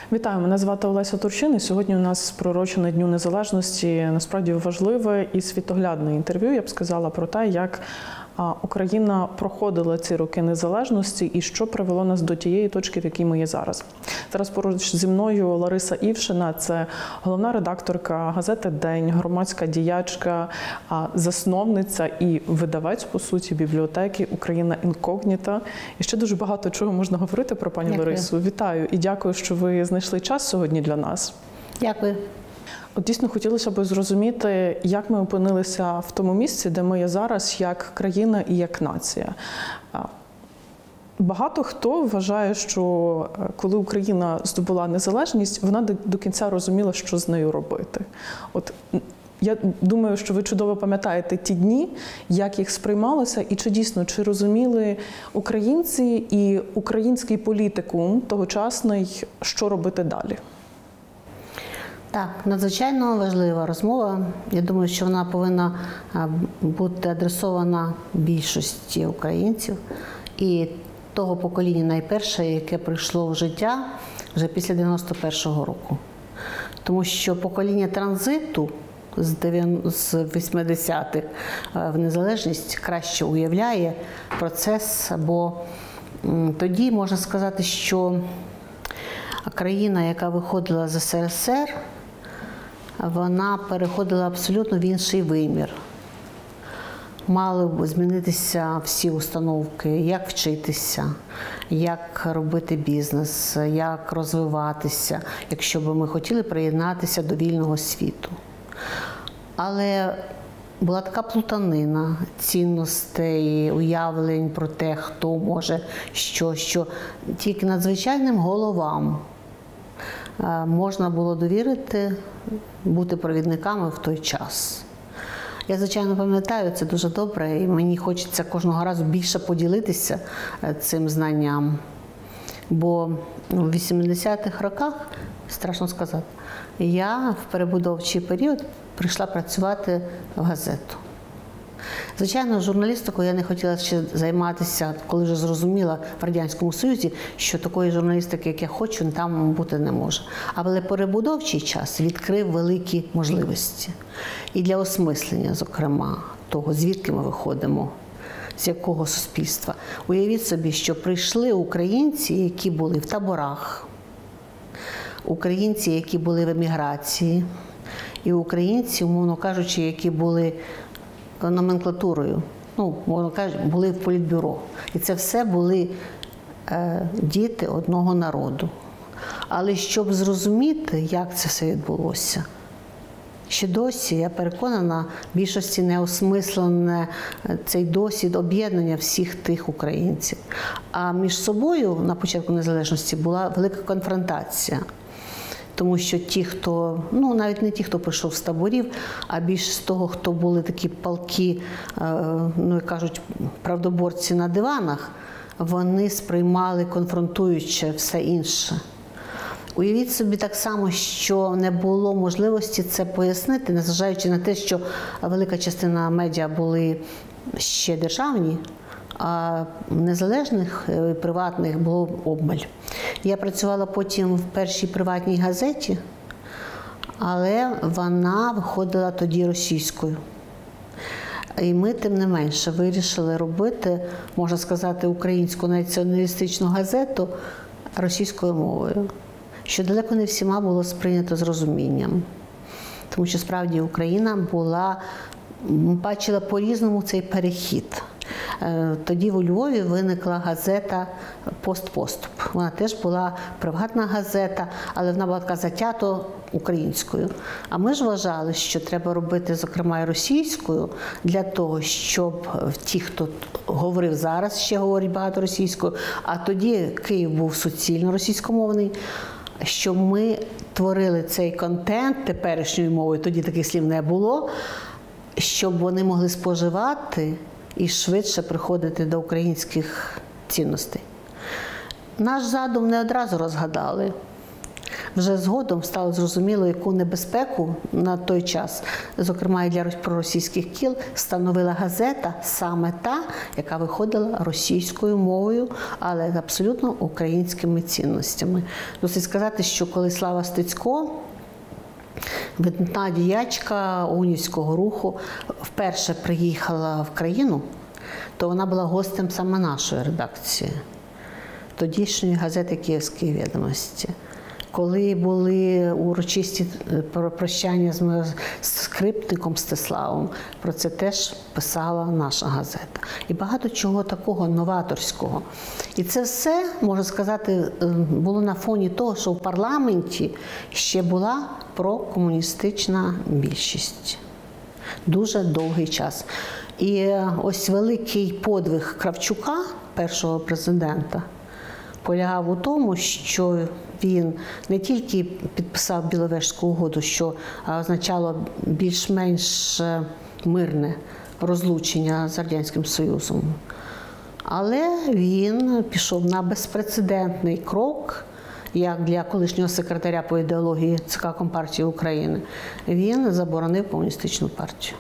Вітаю, мене звати Олеся Турчин, і сьогодні у нас приурочене Дню Незалежності насправді важливе і світоглядне інтерв'ю, я б сказала, про те, як Україна проходила ці роки незалежності і що привело нас до тієї точки, в якій ми є зараз. Зараз поруч зі мною Лариса Івшина, це головна редакторка газети «День», громадська діячка, засновниця і видавець, по суті, бібліотеки «Україна інкогніта». І ще дуже багато чого можна говорити про пані Ларису. Вітаю і дякую, що ви знайшли час сьогодні для нас. Дякую. От дійсно хотілося б зрозуміти, як ми опинилися в тому місці, де ми є зараз, як країна і як нація. Багато хто вважає, що коли Україна здобула незалежність, вона до кінця розуміла, що з нею робити. От я думаю, що ви чудово пам'ятаєте ті дні, як їх сприймалося, і чи розуміли українці і український політикум тогочасний, що робити далі? Так, надзвичайно важлива розмова. Я думаю, що вона повинна бути адресована більшості українців і того покоління найперше, яке прийшло в життя вже після 91-го року. Тому що покоління транзиту з 80-х в незалежність краще уявляє процес, бо тоді можна сказати, що країна, яка виходила з СРСР, вона переходила абсолютно в інший вимір. Мали б змінитися всі установки, як вчитися, як робити бізнес, як розвиватися, якщо б ми хотіли приєднатися до вільного світу. Але була така плутанина цінностей, уявлень про те, хто може що тільки надзвичайним головам можна було довірити бути провідниками в той час. Я, звичайно, пам'ятаю це дуже добре, і мені хочеться кожного разу більше поділитися цим знанням. Бо в 80-х роках, страшно сказати, я в перебудовчий період прийшла працювати в газету. Звичайно, журналістикою я не хотіла ще займатися, коли вже зрозуміла в Радянському Союзі, що такої журналістики, як я хочу, там бути не може. Але перебудовчий час відкрив великі можливості. І для осмислення, зокрема, того, звідки ми виходимо, з якого суспільства. Уявіть собі, що прийшли українці, які були в таборах, українці, які були в еміграції, і українці, умовно кажучи, які були номенклатурою, можна кажучи, були в політбюро. І це все були діти одного народу. Але щоб зрозуміти, як це все відбулося, ще досі, я переконана, більшості не осмислене цей досвід об'єднання всіх тих українців. А між собою на початку незалежності була велика конфронтація. Тому що ті, хто, навіть не ті, хто прийшов з таборів, а більш з того, хто були такі палкі, як кажуть, правдоборці на диванах, вони сприймали конфронтуюче все інше. Уявіть собі так само, що не було можливості це пояснити, незважаючи на те, що велика частина медіа були ще державні, а незалежних, приватних було обмаль. Я працювала потім в першій приватній газеті, але вона виходила тоді російською. І ми, тим не менше, вирішили робити, можна сказати, українську націоналістичну газету російською мовою, що далеко не всіма було сприйнято з розумінням. Тому що, справді, Україна бачила по-різному цей перехід. Тоді у Львові виникла газета «Постпоступ». Вона теж була приватна газета, але вона була така затято українською. А ми ж вважали, що треба робити, зокрема, і російською, для того, щоб ті, хто говорив зараз, ще говорять багато російською, а тоді Київ був суцільно російськомовний, що ми творили цей контент теперішньою мовою, тоді таких слів не було, щоб вони могли споживати і швидше приходити до українських цінностей. Наш задум не одразу розгадали. вже згодом стало зрозуміло, яку небезпеку на той час, зокрема і для проросійських кіл, становила газета, саме та, яка виходила російською мовою, але абсолютно українськими цінностями. Досить сказати, що коли Слава Стецько, видатна діячка унівського руху, вперше приїхала в країну, то вона була гостем саме нашої редакції, тодішньої газети «Київські відомості». Коли були урочисті прощання з скрипником Стеславом, про це теж писала наша газета. І багато чого такого новаторського. І це все, можна сказати, було на фоні того, що в парламенті ще була прокомуністична більшість. Дуже довгий час. І ось великий подвиг Кравчука, першого президента, полягав у тому, що він не тільки підписав Біловежську угоду, що означало більш-менш мирне розлучення з Радянським Союзом, але він пішов на безпрецедентний крок, як для колишнього секретаря по ідеології ЦК Компартії України. Він заборонив комуністичну партію.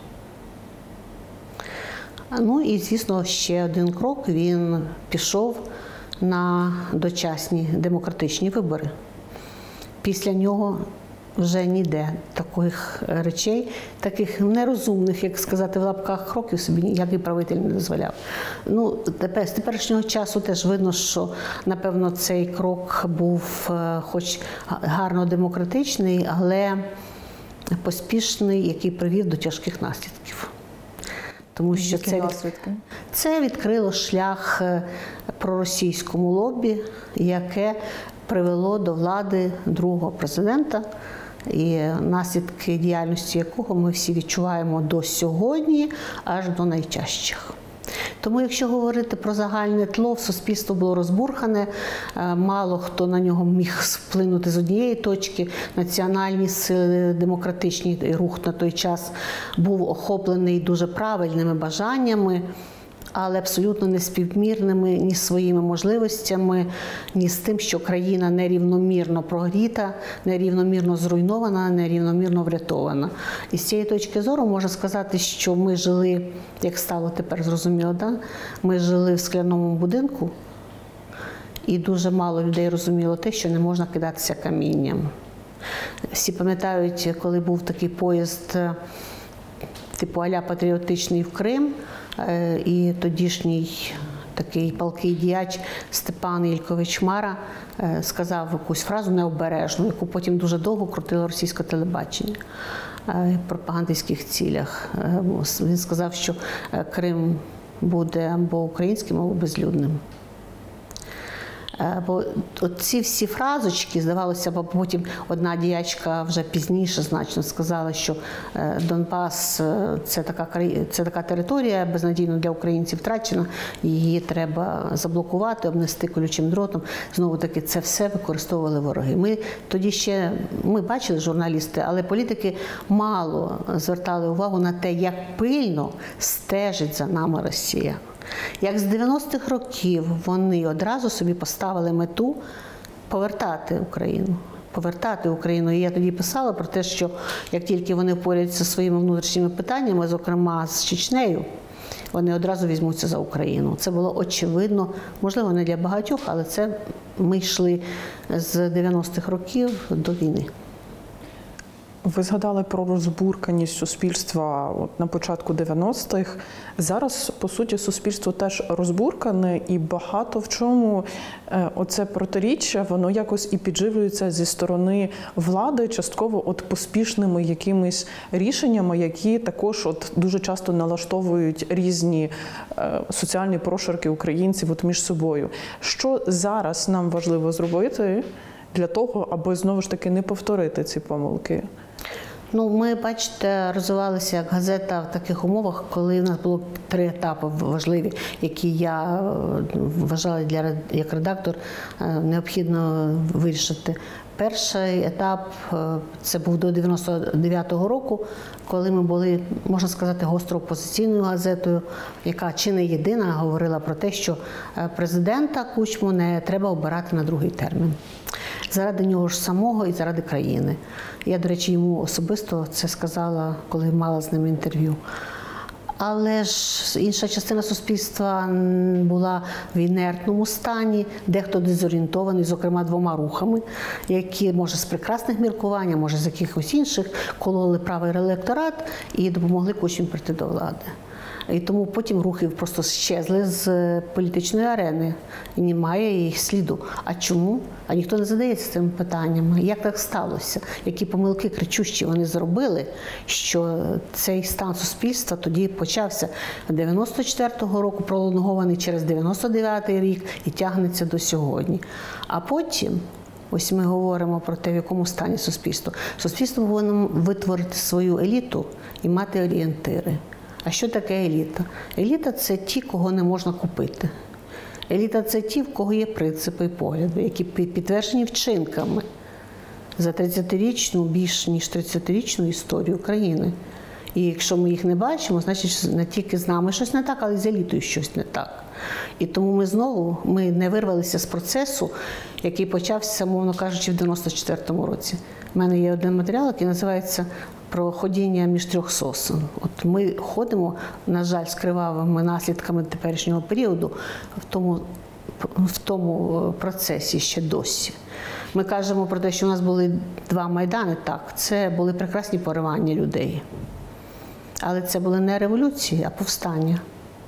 Ну і, звісно, ще один крок, він пішов на дочасні демократичні вибори. Після нього вже ніде таких речей, таких нерозумних, як сказати, в лапках кроків собі ніякий правитель не дозволяв. Ну, з теперішнього часу теж видно, що, напевно, цей крок був хоч гарно демократичний, але поспішний, який привів до тяжких наслідків. Тому що це відкрило шлях проросійському лобі, яке привело до влади другого президента, і наслідки діяльності якого ми всі відчуваємо до сьогодні, аж до найтяжчих. Тому, якщо говорити про загальне тло, суспільство було розбурхане, мало хто на нього міг вплинути з однієї точки. Національні сили, демократичний рух на той час був охоплений дуже правильними бажаннями, але абсолютно неспівмірними ні з своїми можливостями, ні з тим, що країна нерівномірно прогріта, нерівномірно зруйнована, нерівномірно врятована. І з цієї точки зору можна сказати, що ми жили, як стало тепер зрозуміло, ми жили в скляному будинку, і дуже мало людей розуміло те, що не можна кидатися камінням. Всі пам'ятають, коли був такий поїзд типу а-ля патріотичний в Крим, і тодішній такий палкий діяч Степан Ількович Мара сказав якусь фразу необережну, яку потім дуже довго крутило російське телебачення в пропагандистських цілях. Він сказав, що Крим буде або українським, або безлюдним. Бо ці всі фразочки, здавалося, бо потім одна діячка вже пізніше значно сказала, що Донбас – це така територія, безнадійно для українців втрачена, її треба заблокувати, обнести колючим дротом. Знову-таки, це все використовували вороги. Ми бачили, журналісти, але політики мало звертали увагу на те, як пильно стежить за нами Росія. Як з 90-х років вони одразу собі поставили мету повертати Україну. І я тоді писала про те, що як тільки вони впоряться зі своїми внутрішніми питаннями, зокрема з Чечнею, вони одразу візьмуться за Україну. Це було очевидно, можливо, не для багатьох, але це ми йшли з 90-х років до війни. Ви згадали про розбурканість суспільства на початку 90-х. Зараз, по суті, суспільство теж розбуркане, і багато в чому оце протиріччя, воно якось і підживлюється зі сторони влади, частково поспішними якимись рішеннями, які також дуже часто налаштовують різні соціальні прошарки українців між собою. Що зараз нам важливо зробити для того, аби знову ж таки не повторити ці помилки? Ми, бачите, розвивалися як газета в таких умовах, коли в нас було 3 етапи важливі, які я вважала як редактор необхідно вирішити. Перший етап – це був до 99-го року, коли ми були, можна сказати, гостро опозиційною газетою, яка чи не єдина говорила про те, що президента Кучму не треба обирати на другий термін. заради нього ж самого і заради країни. Я, до речі, йому особисто це сказала, коли мала з ним інтерв'ю. Але ж інша частина суспільства була в інертному стані, дехто дезорієнтований, зокрема, двома рухами, які, може, з прекрасних міркувань, а може, з якихось інших, кололи правий електорат і допомогли Кучмі прийти до влади. І тому потім рухи просто щезли з політичної арени. І немає їх сліду. А чому? А ніхто не задається цими питаннями. Як так сталося? Які помилки кричущі вони зробили, що цей стан суспільства тоді почався 94-го року, пролонгований через 99-й рік і тягнеться до сьогодні. А потім, ось ми говоримо про те, в якому стані суспільство. Суспільство повинно витворити свою еліту і мати орієнтири. А що таке еліта? Еліта – це ті, кого не можна купити. Еліта – це ті, в кого є принципи і погляди, які підтверджені вчинками за 30-річну, більш ніж 30-річну історію України. І якщо ми їх не бачимо, значить не тільки з нами щось не так, але й з елітою щось не так. І тому ми не вирвалися з процесу, який почався, мовно кажучи, в 94-му році. У мене є один матеріал, який називається «Про ходіння між трьох сосен». От ми ходимо, на жаль, з кривавими наслідками теперішнього періоду в тому процесі ще досі. Ми кажемо про те, що у нас були два Майдани, так, це були прекрасні поривання людей. Але це були не революції, а повстання.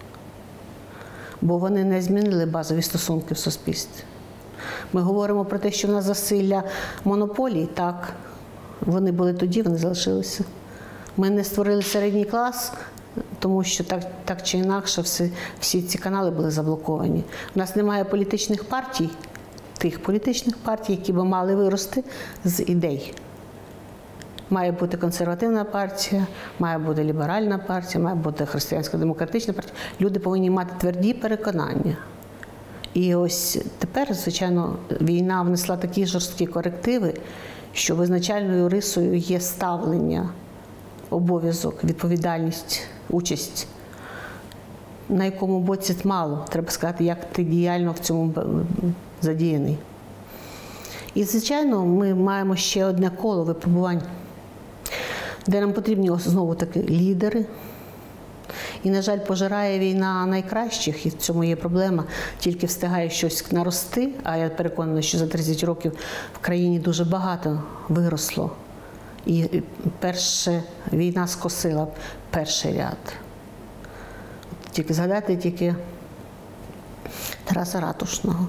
Бо вони не змінили базові стосунки в суспільстві. Ми говоримо про те, що в нас засилля монополій, так, вони були тоді, вони залишилися. Ми не створили середній клас, тому що так чи інакше всі ці канали були заблоковані. У нас немає політичних партій, тих політичних партій, які би мали вирости з ідей. Має бути консервативна партія, має бути ліберальна партія, має бути християнсько-демократична партія. Люди повинні мати тверді переконання. І ось тепер, звичайно, війна внесла такі жорсткі корективи, що визначальною рисою є ставлення, обов'язок, відповідальність, участь. На якому боці мало, треба сказати, як ти діяльно в цьому задіяний. І, звичайно, ми маємо ще одне коло випробувань, де нам потрібні знову-таки лідери. І, на жаль, пожирає війна найкращих, і в цьому є проблема. Тільки встигає щось нарости, а я переконана, що за 30 років в країні дуже багато виросло. І війна скосила перший ряд. Тільки згадати Тараса Ратушного.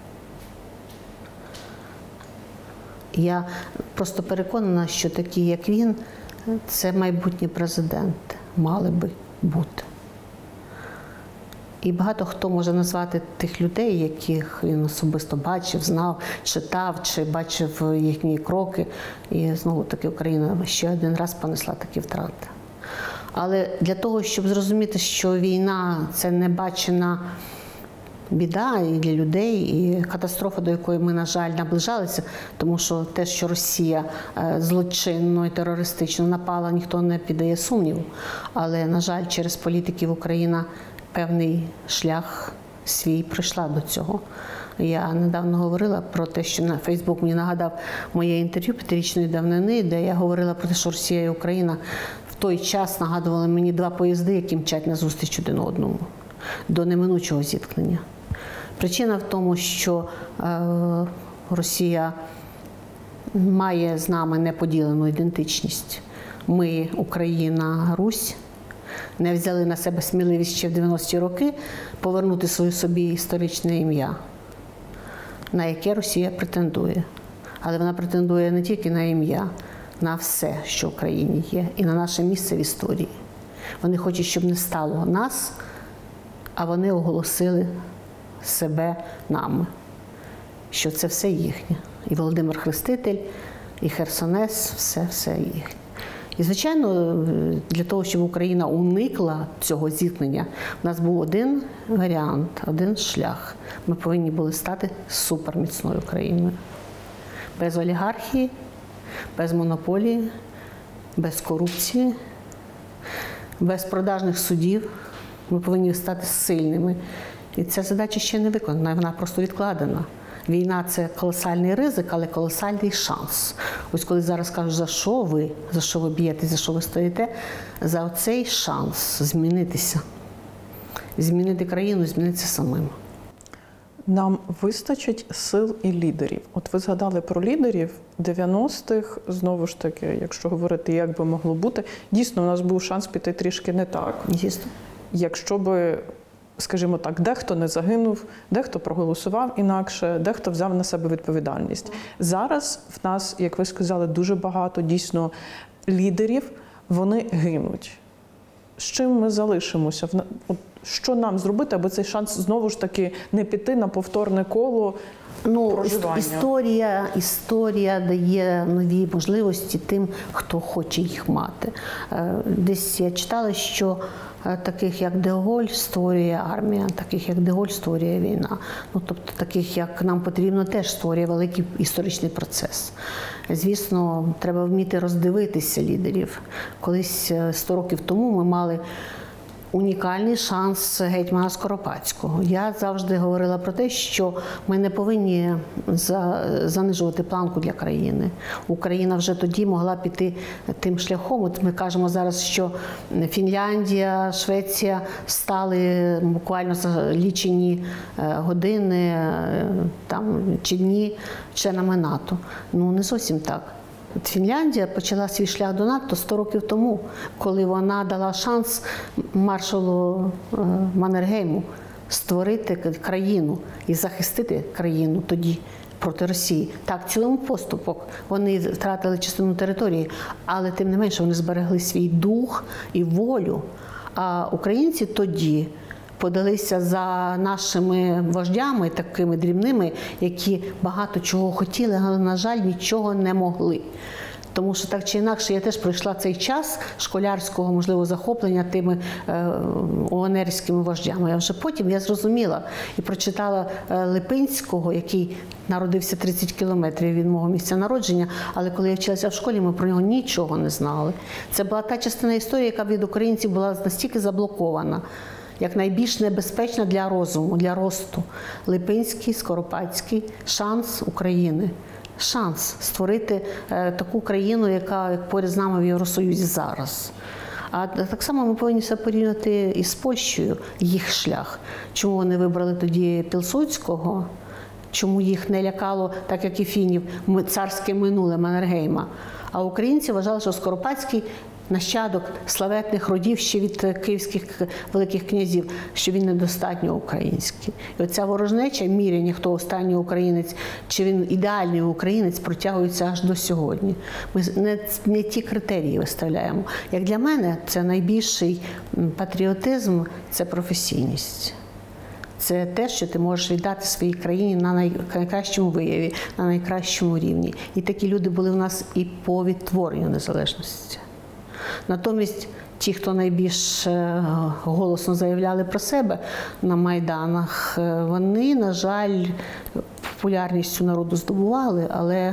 Я просто переконана, що такі, як він, це майбутні президенти, мали би бути. І багато хто може назвати тих людей, яких він особисто бачив, знав, читав, чи бачив їхні кроки. І знову-таки Україна ще один раз понесла такі втрати. Але для того, щоб зрозуміти, що війна – це небачена біда і для людей, і катастрофа, до якої ми, на жаль, наближалися, тому що те, що Росія злочинно і терористично напала, ніхто не піддає сумніву. Але, на жаль, через політиків Україна певний шлях свій пройшла до цього. Я недавно говорила про те, що на Фейсбук мені нагадав моє інтерв'ю 5-річної давнини, де я говорила про те, що Росія і Україна в той час нагадували мені два поїзди, які мчать назустріч один одному, до неминучого зіткнення. Причина в тому, що Росія має з нами неподілену ідентичність. Ми, Україна, Русь, не взяли на себе сміливість ще в 90-ті роки повернути собі історичне ім'я, на яке Росія претендує. Але вона претендує не тільки на ім'я, на все, що в Україні є, і на наше місце в історії. Вони хочуть, щоб не стало нас, а вони оголосили себе нами, що це все їхнє. І Володимир Хреститель, і Херсонес, все їхнє. І, звичайно, для того, щоб Україна уникла цього зіткнення, у нас був один варіант, один шлях. Ми повинні були стати суперміцною країною. Без олігархії, без монополії, без корупції, без продажних судів. Ми повинні стати сильними. І ця задача ще не виконана, вона просто відкладена. Війна – це колосальний ризик, але колосальний шанс. Ось коли зараз кажуть, за що ви б'єтесь, за що ви стоїте, за цей шанс змінитися. Змінити країну, змінитися самим. Нам вистачить сил і лідерів. От ви згадали про лідерів 90-х, знову ж таки, якщо говорити, як би могло бути, дійсно, у нас був шанс піти трішки не так. Дійсно. Якщо би, скажімо так, дехто не загинув, дехто проголосував інакше, дехто взяв на себе відповідальність. Зараз в нас, як ви сказали, дуже багато дійсно лідерів, вони гинуть. З чим ми залишимося? От що нам зробити, аби цей шанс знову ж таки не піти на повторне коло проживання? Історія дає нові можливості тим, хто хоче їх мати. Десь я читала, що таких як де Голь створює армія, таких як де Голь створює війна. Ну, тобто таких як нам потрібно теж створює великий історичний процес. Звісно, треба вміти роздивитися лідерів. Колись 100 років тому ми мали унікальний шанс гетьмана Скоропадського. Я завжди говорила про те, що ми не повинні занижувати планку для країни. Україна вже тоді могла піти тим шляхом. От ми кажемо зараз, що Фінляндія, Швеція стали буквально за лічені години чи дні членами НАТО. Ну, не зовсім так. Фінляндія почала свій шлях до НАТО 100 років тому, коли вона дала шанс маршалу Маннергейму створити країну і захистити країну тоді проти Росії. Так, цілому поступок. Вони втратили частину території, але тим не менше вони зберегли свій дух і волю. А українці тоді подалися за нашими вождями, такими дрібними, які багато чого хотіли, але, на жаль, нічого не могли. Тому що так чи інакше я теж пройшла цей час школярського, можливо, захоплення тими ОНРівськими вождями. А вже потім я зрозуміла і прочитала Липинського, який народився 30 кілометрів від мого місця народження, але коли я вчилася в школі, ми про нього нічого не знали. Це була та частина історії, яка від українців була настільки заблокована, як найбільш небезпечна для розуму, для росту. Липинський, Скоропадський – шанс України. Шанс створити таку країну, яка поряд з нами в Євросоюзі зараз. А так само ми повинні все порівняти із Польщею, їх шлях. Чому вони вибрали тоді Пілсудського, чому їх не лякало, так як і фінів, царське минуле Маннергейма. А українці вважали, що Скоропадський нащадок славетних родів ще від київських великих князів, що він недостатньо український. І оця ворожнеча, міряння, хто останній українець, чи він ідеальний українець, протягується аж до сьогодні. Ми не ті критерії виставляємо. Як для мене, це найбільший патріотизм – це професійність. Це те, що ти можеш віддати своїй країні на найкращому вияві, на найкращому рівні. І такі люди були в нас і по відтворенню незалежності. Натомість ті, хто найбільш голосно заявляли про себе на Майданах, вони, на жаль, популярністю народу здобували, але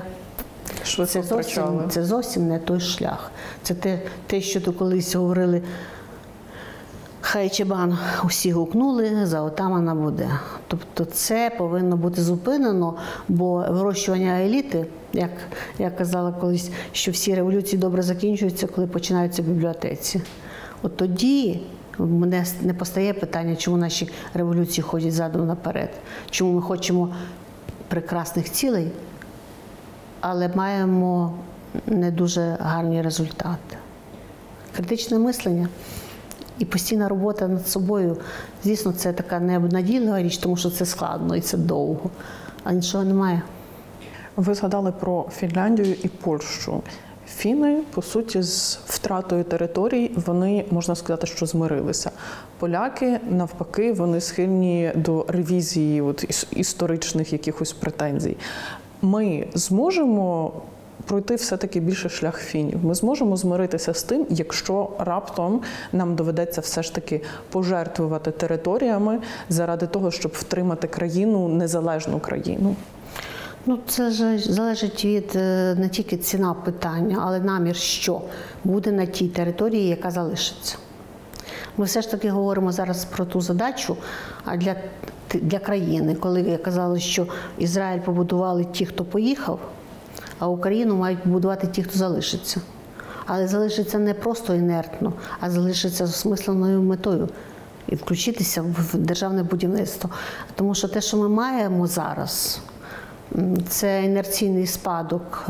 це зовсім не той шлях. Це те, що то колись говорили, хай чебан усі гукнули, за отамана буде. Тобто це повинно бути зупинено, бо вирощування еліти, як я казала колись, що всі революції добре закінчуються, коли починаються в бібліотеці. От тоді мене не постає питання, чому наші революції ходять задом наперед, чому ми хочемо прекрасних цілей, але маємо не дуже гарні результати. Критичне мислення і постійна робота над собою, звісно, це така необнадійлива річ, тому що це складно і це довго, а нічого немає. Ви згадали про Фінляндію і Польщу. Фіни, по суті, з втратою територій, вони, можна сказати, що змирилися. Поляки, навпаки, вони схильні до ревізії історичних якихось претензій. Ми зможемо пройти все-таки більше шлях фінів. Ми зможемо змиритися з тим, якщо раптом нам доведеться все ж таки пожертвувати територіями заради того, щоб втримати країну, незалежну країну. Ну, це ж залежить від не тільки ціна питання, але намір, що буде на тій території, яка залишиться. Ми все ж таки говоримо зараз про ту задачу для країни, коли казали, що Ізраїль побудували ті, хто поїхав, а Україну мають побудувати ті, хто залишиться. Але залишиться не просто інертно, а залишиться з осмисленою метою і включитися в державне будівництво. Тому що те, що ми маємо зараз, це інерційний спадок,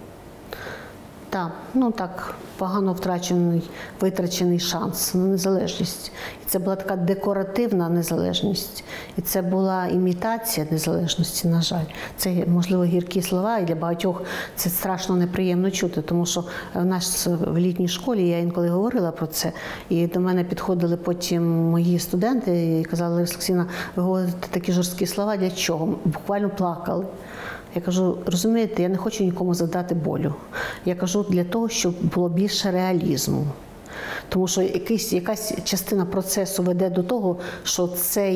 погано витрачений шанс на незалежність. І це була така декоративна незалежність. І це була імітація незалежності, на жаль. Це, можливо, гіркі слова, і для багатьох це страшно неприємно чути, тому що в нас в літній школі, я інколи говорила про це, і до мене підходили потім мої студенти і казали: Лариса Олексіївна, ви говорите такі жорсткі слова, для чого? Буквально плакали. Я кажу, розумієте, я не хочу нікому задати болю. Я кажу для того, щоб було більше реалізму. Тому що якась частина процесу веде до того, що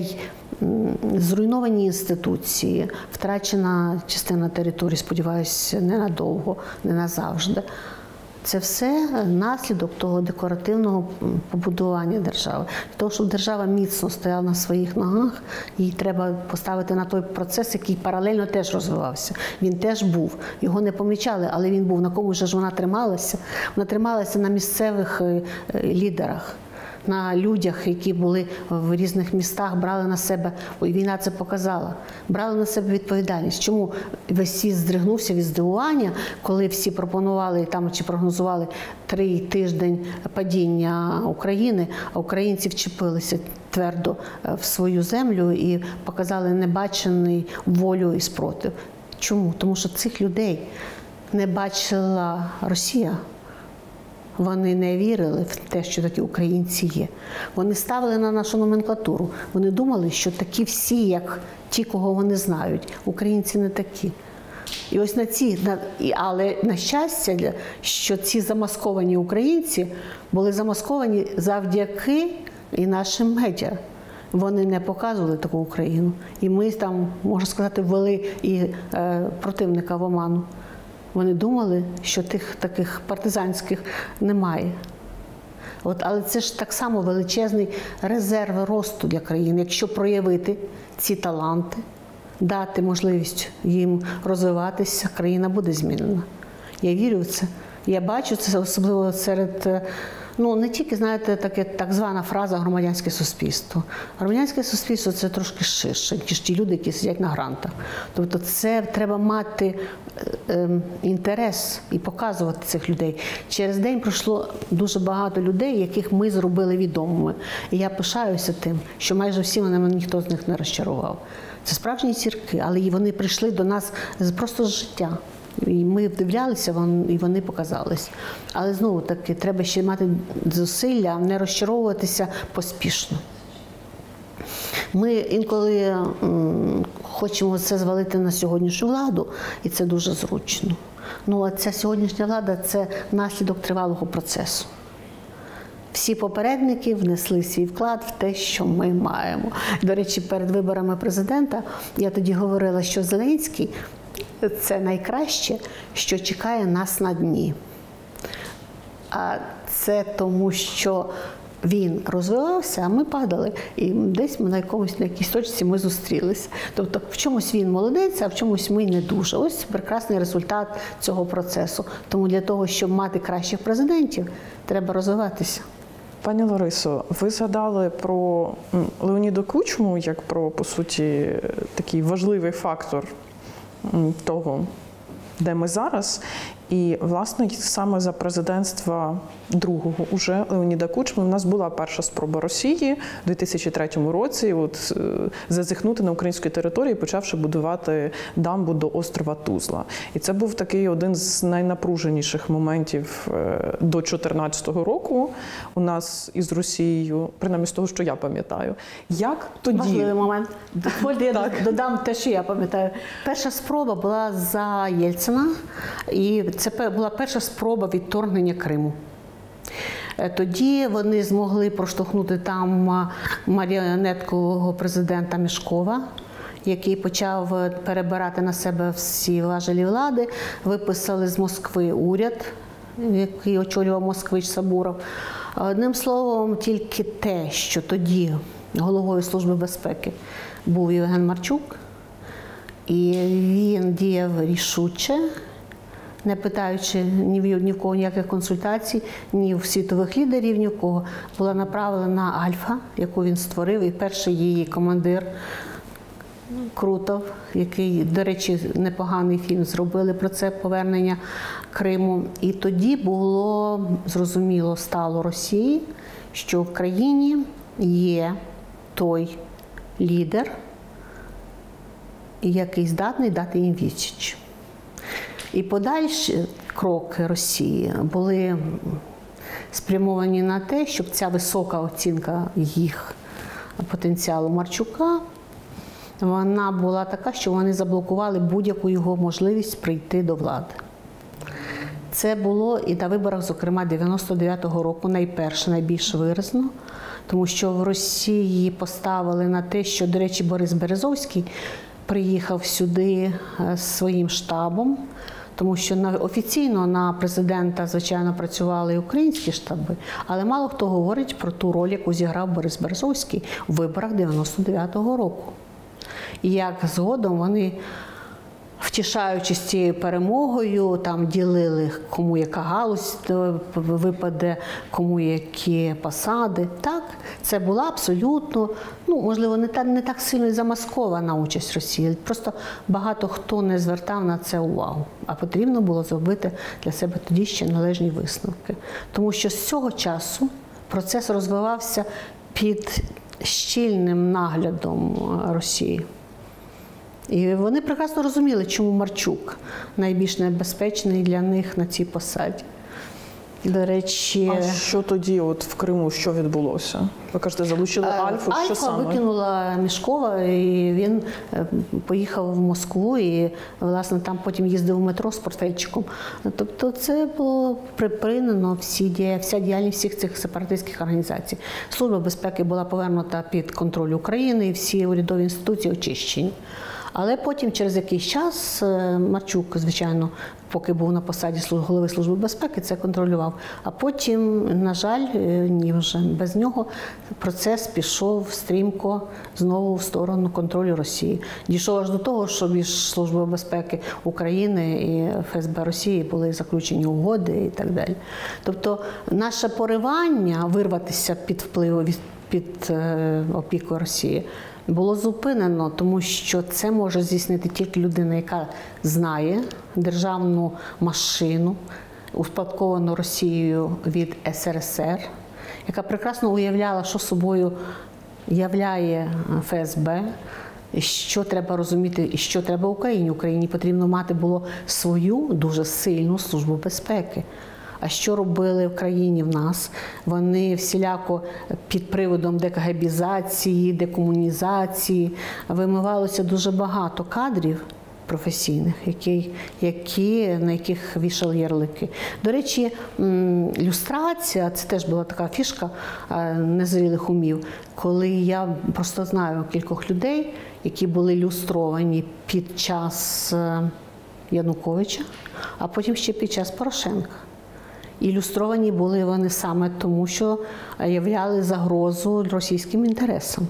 зруйновані інституції, втрачена частина території, сподіваюся, ненадовго, не назавжди. Це все наслідок того декоративного побудування держави. Для того, щоб держава міцно стояла на своїх ногах, їй треба поставити на той процес, який паралельно теж розвивався. Він теж був. Його не помічали, але він був. На кому ж вона трималася? Вона трималася на місцевих лідерах, на людях, які були в різних містах, брали на себе, війна це показала, брали на себе відповідальність. Чому весь світ здригнувся від здивування, коли всі пропонували чи прогнозували 3 тижні падіння України, а українці вчепилися твердо в свою землю і показали небачений волю і спротив. Чому? Тому що цих людей не бачила Росія. Вони не вірили в те, що такі українці є. Вони ставили на нашу номенклатуру. Вони думали, що такі всі, як ті, кого вони знають. Українці не такі. І ось але на щастя, що ці замасковані українці були замасковані завдяки і нашим медіа. Вони не показували таку Україну. І ми там, можна сказати, ввели і противника в оману. Вони думали, що тих таких партизанських немає. Але це ж так само величезний резерв росту для країни. Якщо проявити ці таланти, дати можливість їм розвиватися, країна буде змінена. Я вірю в це. Я бачу це особливо серед, не тільки, знаєте, так звана фраза «громадянське суспільство». Громадянське суспільство – це трошки ширше, ніж ті люди, які сидять на грантах. Тобто це треба мати інтерес і показувати цих людей. Через день пройшло дуже багато людей, яких ми зробили відомими. І я пишаюся тим, що майже всі ніхто з них не розчарував. Це справжні зірки, але вони прийшли до нас просто з життя. І ми вдивлялися, і вони показались. Але знову-таки, треба ще мати зусилля, не розчаровуватися поспішно. Ми інколи хочемо це звалити на сьогоднішню владу, і це дуже зручно. А ця сьогоднішня влада – це наслідок тривалого процесу. Всі попередники внесли свій вклад в те, що ми маємо. До речі, перед виборами президента я тоді говорила, що Зеленський – це найкраще, що чекає нас на дні. А це тому, що він розвивався, а ми падали. І десь ми на якійсь точці ми зустрілися. Тобто в чомусь він молодець, а в чомусь ми не дуже. Ось прекрасний результат цього процесу. Тому для того, щоб мати кращих президентів, треба розвиватися. Пані Ларисо, ви згадали про Леоніда Кучму як про, по суті, такий важливий фактор того, де ми зараз. І, власне, саме за президентства другого уже Леоніда Кучми в нас була перша спроба Росії у 2003 році зазіхнути на українській території, почавши будувати дамбу до острова Тузла. І це був такий один з найнапруженіших моментів до 2014 року у нас із Росією, принаймні з того, що я пам'ятаю. Як тоді? Важливий момент. Я додам те, що я пам'ятаю. Перша спроба була за Єльцина, і це була перша спроба відторгнення Криму. Тоді вони змогли проштовхнути там маріонеткового президента Мішкова, який почав перебирати на себе всі важелі влади. Виписали з Москви уряд, який очолював москвич Сабуров. Одним словом, тільки те, що тоді головою Служби безпеки був Євген Марчук, і він діяв рішуче, не питаючи ні в кого ніяких консультацій, ні в світових лідерів, ні в кого. Була направлена Альфа, яку він створив, і перший її командир Крутов, який, до речі, непоганий фільм зробили про це, повернення Криму. І тоді було зрозуміло, стало Росії, що в країні є той лідер, який здатний дати їм відсіч. І подальші кроки Росії були спрямовані на те, щоб ця висока оцінка їх потенціалу Марчука, вона була така, що вони заблокували будь-яку його можливість прийти до влади. Це було і на виборах, зокрема, 99-го року найперше, найбільш виразно, тому що в Росії поставили на те, що, до речі, Борис Березовський приїхав сюди з своїм штабом, тому що офіційно на президента, звичайно, працювали і українські штаби, але мало хто говорить про ту роль, яку зіграв Борис Березовський у виборах 99-го року. І як згодом вони, втішаючись цією перемогою, там ділили, кому яка галузь випаде, кому які посади. Так, це була абсолютно, можливо, не так сильно і замаскована участь Росії. Просто багато хто не звертав на це увагу. А потрібно було зробити для себе тоді ще належні висновки. Тому що з цього часу процес розвивався під щільним наглядом Росії. І вони прекрасно розуміли, чому Марчук найбільш небезпечний для них на цій посаді. До речі, а що тоді в Криму, що відбулося? Ви кажете, залучили Альфу, що саме? Альфа викинула Мішкова, і він поїхав в Москву, і, власне, там потім їздив в метро з портфельчиком. Тобто це було припинено вся діяльність всіх цих сепаратистських організацій. Служба безпеки була повернута під контроль України, і всі урядові інституції очищені. Але потім, через якийсь час, Марчук, звичайно, поки був на посаді голови Служби безпеки, це контролював. А потім, на жаль, ні вже. Без нього процес пішов стрімко знову в сторону контролю Росії. Дійшов аж до того, що між Службою безпеки України і ФСБ Росії були заключені угоди і так далі. Тобто наше поривання вирватися під опікою Росії було зупинено, тому що це може здійснити тільки людина, яка знає державну машину, успадковану Росією від СРСР, яка прекрасно уявляла, що собою являє ФСБ, що треба розуміти і що треба Україні. Україні потрібно мати було свою дуже сильну службу безпеки. А що робили в країні в нас? Вони всіляко під приводом декагебізації, декомунізації вимивалося дуже багато кадрів професійних, на яких вішали ярлики. До речі, люстрація – це теж була така фішка незрілих умів, коли я просто знаю кількох людей, які були люстровані під час Януковича, а потім ще під час Порошенка. Ілюстровані були вони саме тому, що являли загрозу російським інтересам.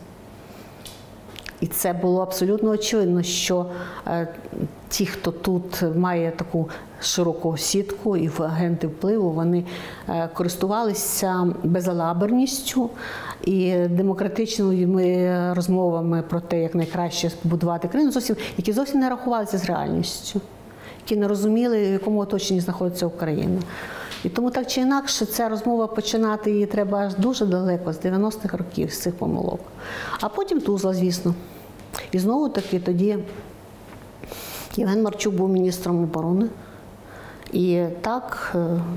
І це було абсолютно очевидно, що ті, хто тут має таку широку сітку і агенти впливу, вони користувалися безалаберністю і демократичними розмовами про те, як найкраще побудувати країну, які зовсім не рахувалися з реальністю, які не розуміли, в якому оточенні знаходиться Україна. І тому так чи інакше ця розмова починати її треба аж дуже далеко, з 90-х років, з цих помилок. А потім Тузла, звісно. І знову-таки тоді Євген Марчук був міністром оборони. І так,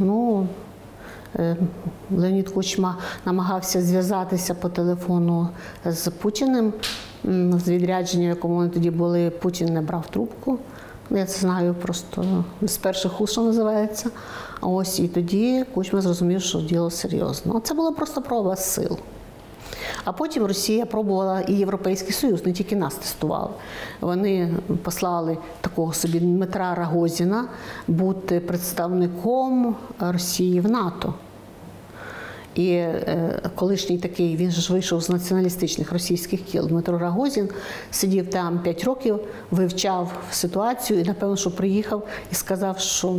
Леонід Кучма намагався зв'язатися по телефону з Путіним. З відрядження, в якому вони тоді були, Путін не брав трубку. Я це знаю просто з перших уст, що називається. І тоді Кучма зрозумів, що діло серйозно. Це була просто проба сил. А потім Росія пробувала і Європейський Союз, не тільки нас тестували. Вони послали такого собі Дмитра Рогозіна бути представником Росії в НАТО. І колишній такий, він ж вийшов з націоналістичних російських кіл, Дмитро Рогозін, сидів там 5 років, вивчав ситуацію і, напевно, що приїхав і сказав, що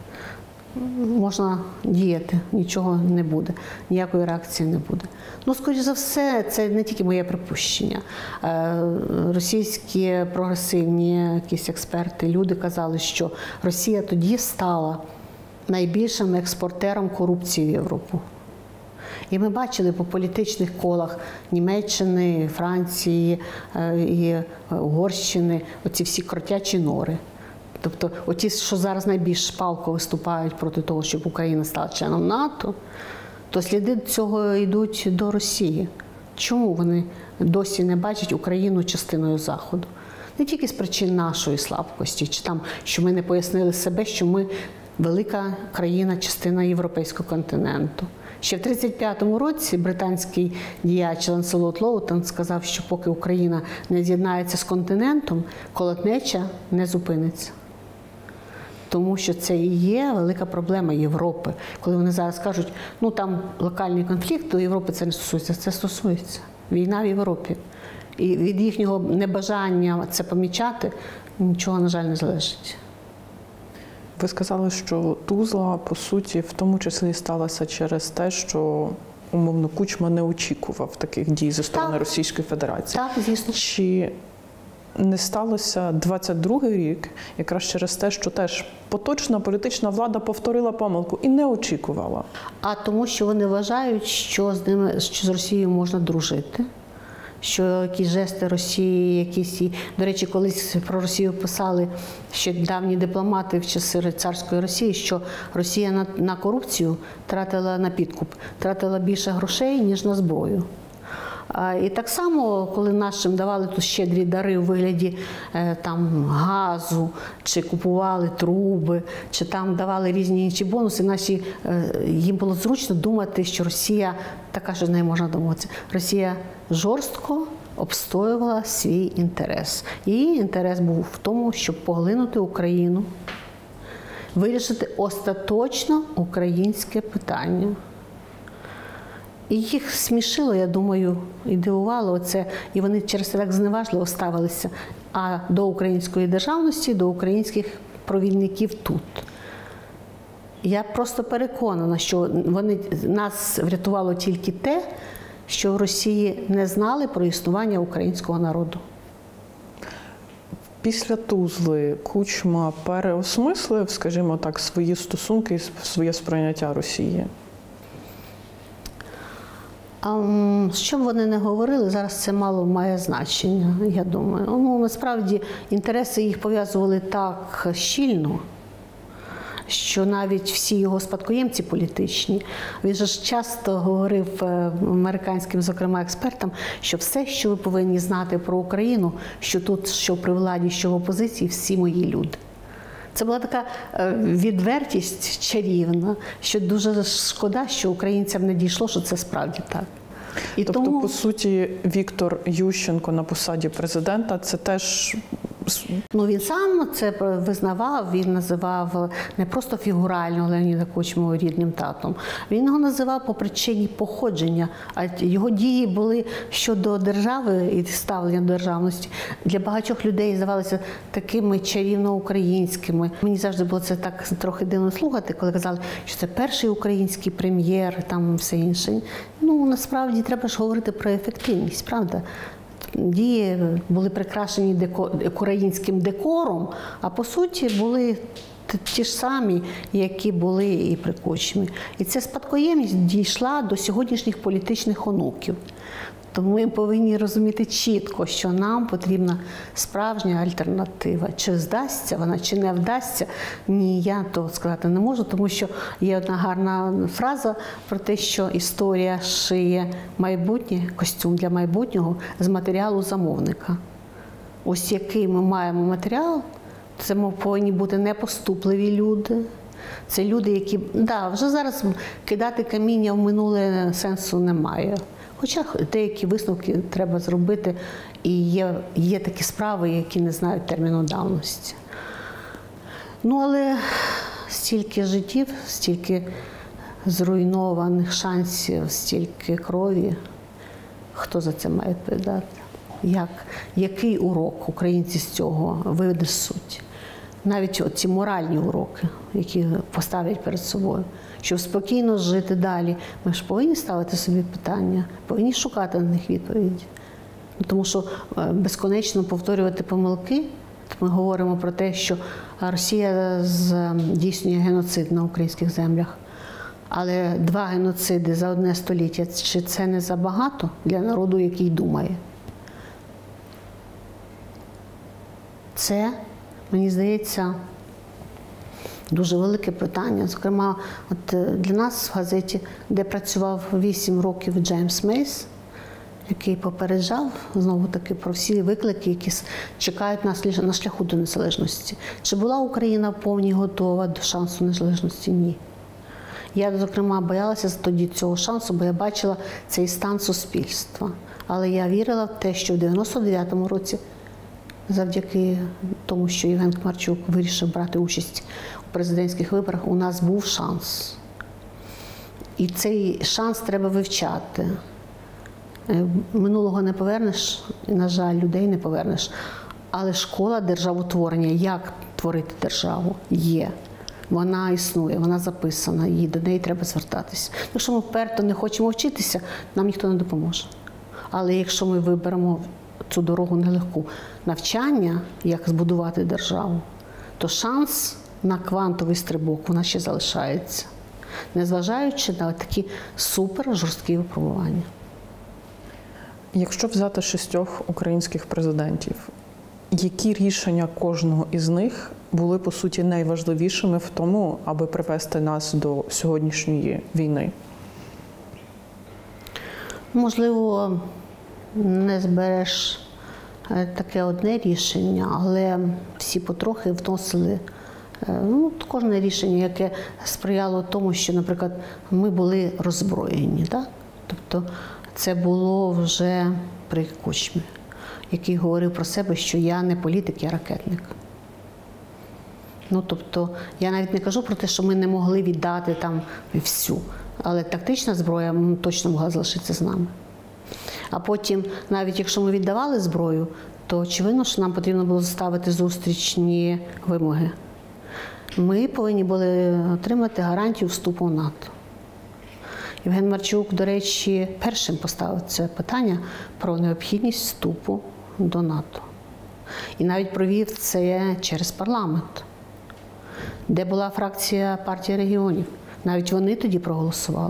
можна діяти, нічого не буде, ніякої реакції не буде. Ну, скоріш за все, це не тільки моє припущення. Російські прогресивні якісь експерти, люди казали, що Росія тоді стала найбільшим експортером корупції в Європу. І ми бачили по політичних колах Німеччини, Франції і Угорщини оці всі кротячі нори. Тобто оті, що зараз найбільш палко виступають проти того, щоб Україна стала членом НАТО, то сліди цього йдуть до Росії. Чому вони досі не бачать Україну частиною Заходу? Не тільки з причин нашої слабкості, чи там, що ми не пояснили себе, що ми велика країна, частина європейського континенту. Ще в 1935 році британський діяч Ланселот Лоутон сказав, що поки Україна не з'єднається з континентом, колотнеча не зупиниться. Тому що це і є велика проблема Європи. Коли вони зараз кажуть, ну там локальний конфлікт, то Європи це не стосується. Це стосується. Війна в Європі. І від їхнього небажання це помічати нічого, на жаль, не залежить. Ви сказали, що Тузла, по суті, в тому числі сталася через те, що, умовно, Кучма не очікував таких дій зі сторони Російської Федерації. Так, звісно. Чи не сталося 22-й рік якраз через те, що теж поточна політична влада повторила помилку і не очікувала? А тому, що вони вважають, що з Росією можна дружити. Що якісь жести Росії, якісь... До речі, колись про Росію писали ще давні дипломати в часи царської Росії, що Росія на корупцію тратила, на підкуп, тратила більше грошей, ніж на зброю. І так само, коли нашим давали тут щедрі дари у вигляді там, газу, чи купували труби, чи там давали різні інші бонуси, їм було зручно думати, що Росія така, що з нею можна домовитися. Росія жорстко обстоювала свій інтерес. Її інтерес був в тому, щоб поглинути Україну, вирішити остаточно українське питання. І їх смішило, я думаю, і дивувало оце, і вони через це так зневажливо ставилися до української державності, до українських провідників тут. Я просто переконана, що нас врятувало тільки те, що в Росії не знали про існування українського народу. Після Тузли Кучма переосмислив, скажімо так, свої стосунки, своє сприйняття Росії? Що б вони не говорили, зараз це мало має значення, я думаю. Ну, насправді, інтереси їх пов'язували так щільно, що навіть всі його спадкоємці політичні, він же ж часто говорив американським, зокрема, експертам, що все, що ви повинні знати про Україну, що тут, що при владі, що в опозиції, всі мої люди. Це була така відвертість чарівна, що дуже шкода, що українцям не дійшло, що це справді так. І тобто, тому... по суті, Віктор Ющенко на посаді президента – це теж... Ну, він сам це визнавав, він називав не просто фігурально Леоніда Кучму рідним татом. Він його називав по причині походження, а його дії були щодо держави і ставлення до державності. Для багатьох людей здавалися такими чарівно-українськими. Мені завжди було це так трохи дивно слухати, коли казали, що це перший український прем'єр, там все інше. Ну, насправді, треба ж говорити про ефективність, правда? Дії були прикрашені українським декором, а по суті були ті ж самі, які були і при Кучмі. І ця спадкоємність дійшла до сьогоднішніх політичних онуків. Тому ми повинні розуміти чітко, що нам потрібна справжня альтернатива. Чи вдасться вона, чи не вдасться, ні, я того сказати не можу, тому що є одна гарна фраза про те, що історія шиє майбутнє, костюм для майбутнього з матеріалу замовника. Ось який ми маємо матеріал, це повинні бути непоступливі люди. Це люди, які, вже зараз кидати каміння в минуле сенсу немає. Хоча деякі висновки треба зробити, і є такі справи, які не знають терміну давності. Ну, але стільки життів, стільки зруйнованих шансів, стільки крові. Хто за це має відповідати? Який урок українці з цього винесуть? Навіть ці моральні уроки, які поставлять перед собою, щоб спокійно жити далі. Ми ж повинні ставити собі питання, повинні шукати на них відповіді. Тому що безконечно повторювати помилки, ми говоримо про те, що Росія здійснює геноцид на українських землях. Але 2 геноциди за 1 століття, чи це не забагато для народу, який думає? Це, мені здається, дуже велике питання. Зокрема, для нас в газеті, де працював 8 років Джеймс Мейс, який попереджав, знову-таки, про всі виклики, які чекають нас на шляху до незалежності. Чи була Україна повністю готова до шансу незалежності? Ні. Я, зокрема, боялася тоді цього шансу, бо я бачила цей стан суспільства. Але я вірила в те, що в 99-му році, завдяки тому, що Євген Кмарчук вирішив брати участь у президентських виборах, у нас був шанс. І цей шанс треба вивчати. Минулого не повернеш, і, на жаль, людей не повернеш. Але школа державотворення, як творити державу, є. Вона існує, вона записана, і до неї треба звертатися. Якщо ми вперто не хочемо вчитися, нам ніхто не допоможе. Але якщо ми виберемо цю дорогу нелегку навчання, як збудувати державу, то шанс на квантовий стрибок у нас ще залишається, незважаючи на такі супер жорсткі випробування. Якщо взяти 6 українських президентів, які рішення кожного із них були, по суті, найважливішими в тому, аби привести нас до сьогоднішньої війни? Можливо, не збереш таке одне рішення, але всі потрохи вносили кожне рішення, яке сприяло тому, що, наприклад, ми були роззброєні. Так? Тобто це було вже при Кучмі, який говорив про себе, що я не політик, я ракетник. Тобто, я навіть не кажу про те, що ми не могли віддати там всю, але тактична зброя точно могла залишитися з нами. А потім, навіть якщо ми віддавали зброю, то очевидно, що нам потрібно було ставити зустрічні вимоги. Ми повинні були отримати гарантію вступу в НАТО. Євген Марчук, до речі, першим поставив це питання про необхідність вступу до НАТО. І навіть провів це через парламент, де була фракція партії регіонів. Навіть вони тоді проголосували.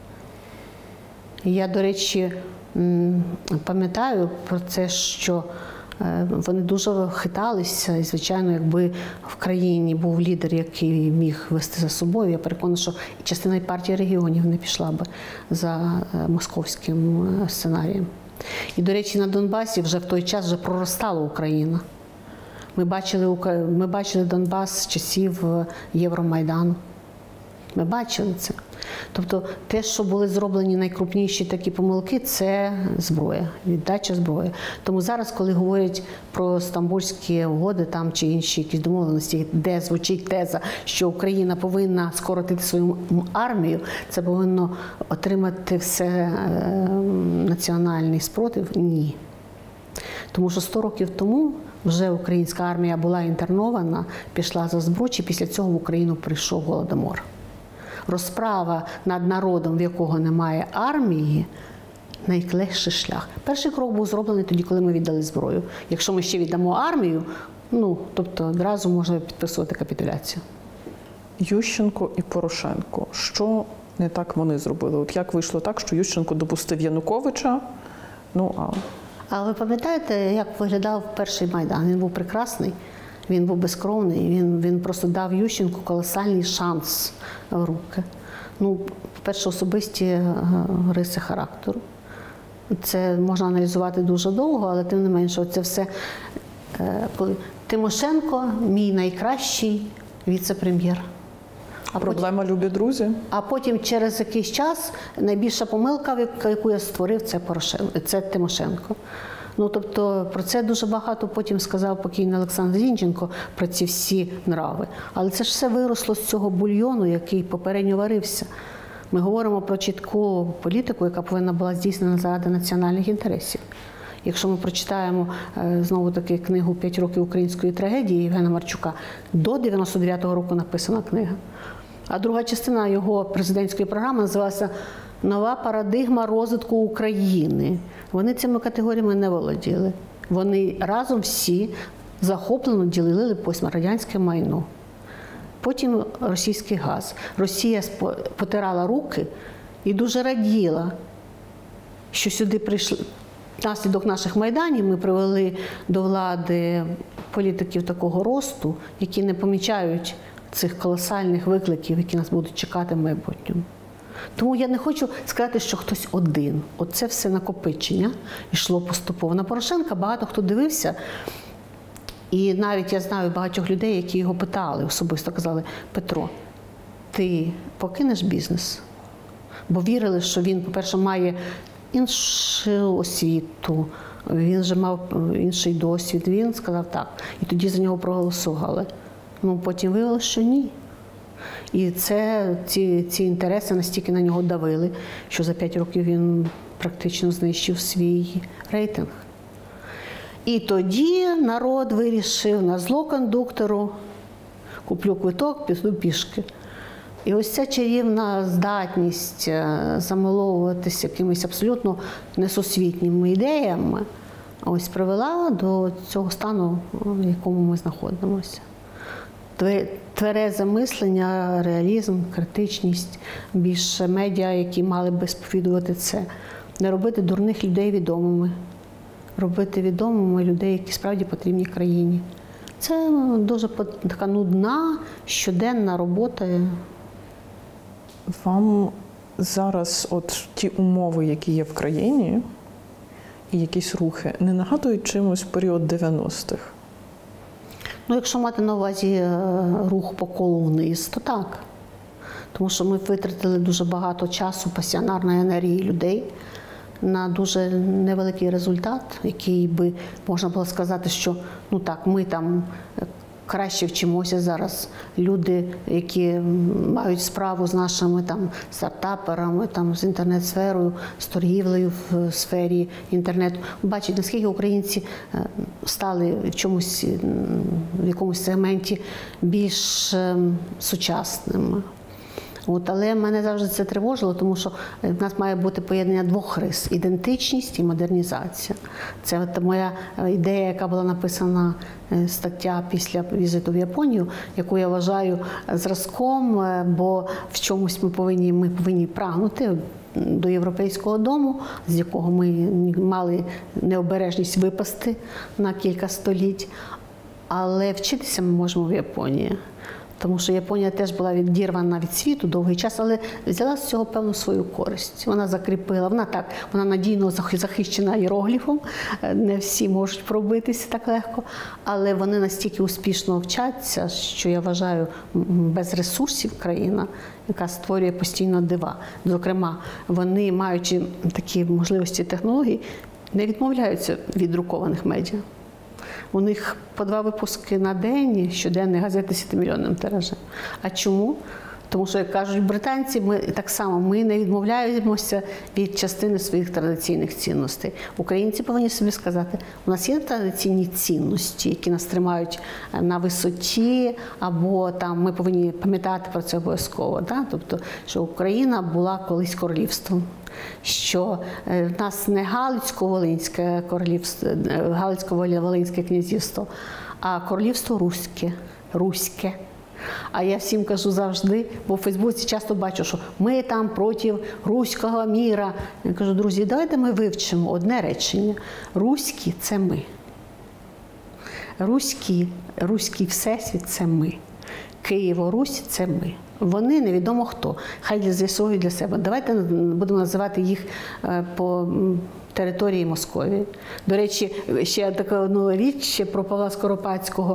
І я, до речі, пам'ятаю про це, що вони дуже хиталися. І, звичайно, якби в країні був лідер, який міг вести за собою, я переконана, що частина партії регіонів не пішла би за московським сценарієм. І, до речі, на Донбасі вже в той час вже проростала Україна. Ми бачили Донбас з часів Євромайдану. Ми бачили це. Тобто те, що були зроблені найкрупніші такі помилки, це зброя, віддача зброї. Тому зараз, коли говорять про Стамбульські угоди там, чи інші якісь домовленості, де звучить теза, що Україна повинна скоротити свою армію, це повинно отримати все національний спротив? Ні. Тому що 100 років тому вже українська армія була інтернована, пішла за Збручі, після цього в Україну прийшов Голодомор. Розправа над народом, в якого немає армії, найлегший шлях. Перший крок був зроблений тоді, коли ми віддали зброю. Якщо ми ще віддамо армію, тобто одразу можна підписувати капітуляцію. Ющенко і Порошенко. Що не так вони зробили? От як вийшло так, що Ющенко допустив Януковича, А ви пам'ятаєте, як виглядав перший Майдан? Він був прекрасний, він був безкровний, він просто дав Ющенку колосальний шанс в руки. По-перше, особисті риси характеру. Це можна аналізувати дуже довго, але тим не менше, це все, коли Тимошенко – мій найкращий віце-прем'єр. Проблема любі друзі. А потім через якийсь час найбільша помилка, яку я створив, це Тимошенко. Тобто про це дуже багато потім сказав покійний Олександр Зінченко, про ці всі нрави. Але це ж все виросло з цього бульйону, який попередньо варився. Ми говоримо про чітку політику, яка повинна була здійснена заради національних інтересів. Якщо ми прочитаємо, знову-таки, книгу «5 років української трагедії» Євгена Марчука, до 99-го року написана книга. А друга частина його президентської програми називалася «Нова парадигма розвитку України». Вони цими категоріями не володіли. Вони разом всі захоплено ділили пострадянське майно. Потім російський газ. Росія потирала руки і дуже раділа, що сюди прийшли. Внаслідок наших майданів ми привели до влади політиків такого росту, які не помічають цих колосальних викликів, які нас будуть чекати в майбутньому. Тому я не хочу сказати, що хтось один. Оце все накопичення йшло поступово. На Порошенка багато хто дивився, і навіть я знаю багатьох людей, які його питали, особисто казали: Петро, ти покинеш бізнес? Бо вірили, що він, по-перше, має іншу освіту, він вже мав інший досвід. Він сказав так. І тоді за нього проголосували. Ну, потім виявилося, що ні. І ці інтереси настільки на нього давили, що за 5 років він практично знищив свій рейтинг. І тоді народ вирішив: на зло кондуктору куплю квиток, піду пішки. І ось ця чарівна здатність замиловуватися якимись абсолютно несусвітніми ідеями ось привела до цього стану, в якому ми знаходимося. Тверезе мислення, реалізм, критичність, більше медіа, які мали би сповідувати це. Не робити дурних людей відомими. Робити відомими людей, які справді потрібні країні. Це дуже така нудна, щоденна робота. Вам зараз от ті умови, які є в країні, і якісь рухи, не нагадують чимось період 90-х? Ну, якщо мати на увазі рух по колу вниз, то так. Тому що ми витратили дуже багато часу, пасіонарної енергії людей на дуже невеликий результат, який би можна було сказати, що ну так, ми там краще вчимося зараз. Люди, які мають справу з нашими там стартаперами, там з інтернет-сферою, з торгівлею в сфері інтернету, бачать, наскільки українці стали в якомусь сегменті більш сучасними. Але мене завжди це тривожило, тому що в нас має бути поєднання двох рис – ідентичність і модернізація. Це моя ідея, яка була написана, стаття після візиту в Японію, яку я вважаю зразком, бо в чомусь ми повинні прагнути до європейського дому, з якого ми мали необережність випасти на кілька століть. Але вчитися ми можемо в Японії. Тому що Японія теж була відірвана від світу довгий час, але взяла з цього певну свою користь. Вона закріпила, вона надійно захищена іерогліфом, не всі можуть пробитися так легко, але вони настільки успішно вчаться, що я вважаю, без ресурсів країна, яка створює постійно дива. Зокрема, вони, маючи такі можливості технологій, не відмовляються від друкованих медіа. У них по 2 випуски на день, щоденні газети з 10-мільйонним тиражем. А чому? Тому що, як кажуть британці, ми не відмовляємося від частини своїх традиційних цінностей. Українці повинні собі сказати, у нас є традиційні цінності, які нас тримають на висоті, або там ми повинні пам'ятати про це обов'язково. Да? Тобто, що Україна була колись королівством. Що в нас не Галицько-Волинське королівство, Галицько-Волинське князівство, а королівство руське. А я всім кажу завжди, бо в Фейсбуці часто бачу, що ми там проти руського міра. Я кажу, друзі, давайте ми вивчимо одне речення. Руські – це ми. Руський всесвіт – це ми. Києво-Русь – це ми. Вони невідомо хто. Хай з'ясують для себе. Давайте будемо називати їх по території Московії. До речі, ще така одна річ про Павла Скоропадського.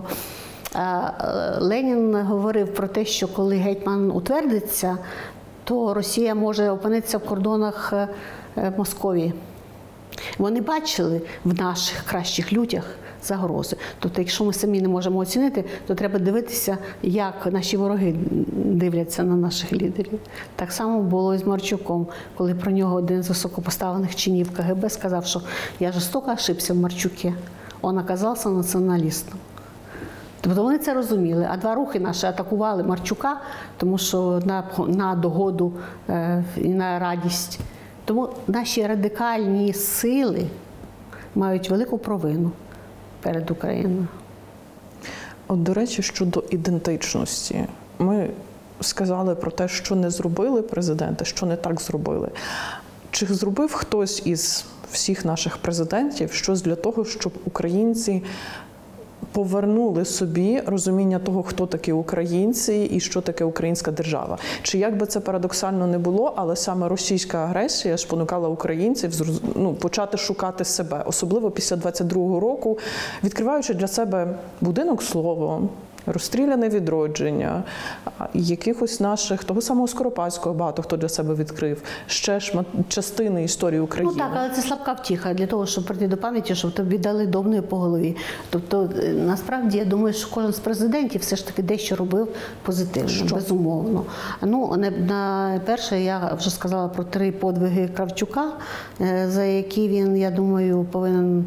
Ленін говорив про те, що коли гетьман утвердиться, то Росія може опинитися в кордонах Московії. Вони бачили в наших кращих людях загрози. Тобто, якщо ми самі не можемо оцінити, то треба дивитися, як наші вороги дивляться на наших лідерів. Так само було і з Марчуком, коли про нього один з високопоставлених чинів КГБ сказав, що я жорстоко ошибся в Марчуке, він оказався націоналістом. Тобто вони це розуміли, а два рухи наші атакували Марчука, тому що на догоду і на радість. Тому наші радикальні сили мають велику провину перед Україною. От, до речі, щодо ідентичності. Ми сказали про те, що не зробили президенти, що не так зробили. Чи зробив хтось із всіх наших президентів щось для того, щоб українці повернули собі розуміння того, хто такі українці і що таке українська держава? Чи як би це парадоксально не було, але саме російська агресія спонукала українців почати шукати себе, особливо після 22-го року, відкриваючи для себе будинок словом, розстріляне відродження, якихось наших, того самого Скоропадського багато хто для себе відкрив, ще частини історії України. Ну так, але це слабка втіха для того, щоб прийти до пам'яті, щоб тобі дали добною по голові. Тобто, насправді, я думаю, що кожен з президентів все ж таки дещо робив позитивно, безумовно. Ну, перше, я вже сказала про 3 подвиги Кравчука, за які він, я думаю, повинен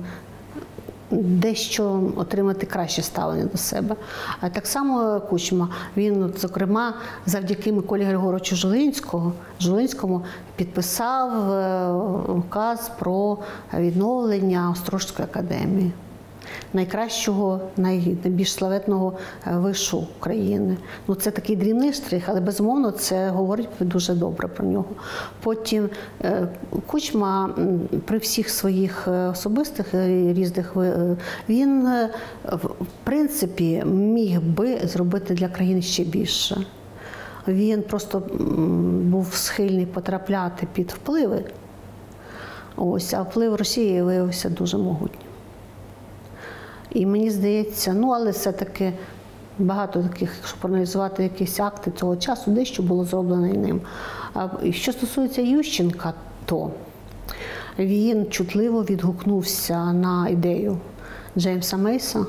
дещо отримати краще ставлення до себе. А так само Кучма, він, зокрема, завдяки Миколі Григоровичу Жолинському підписав указ про відновлення Острозької академії, найкращого, найбільш славетного вишу України. Ну, це такий дрібний штрих, але безумовно це говорить дуже добре про нього. Потім Кучма при всіх своїх особистих різних, він в принципі міг би зробити для країни ще більше. Він просто був схильний потрапляти під впливи, а вплив Росії виявився дуже могутнім. І мені здається, але все-таки багато таких, якщо проаналізувати якісь акти цього часу, дещо було зроблено і ним. Що стосується Ющенка, то він чутливо відгукнувся на ідею Джеймса Мейса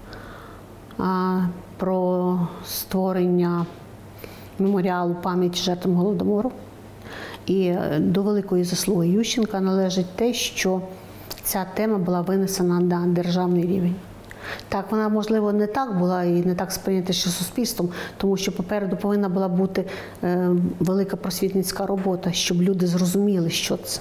про створення меморіалу пам'яті жертвам Голодомору. І до великої заслуги Ющенка належить те, що ця тема була винесена на державний рівень. Так, вона, можливо, не так була і не так сприйнята ще суспільством, тому що попереду повинна була бути велика просвітницька робота, щоб люди зрозуміли, що це.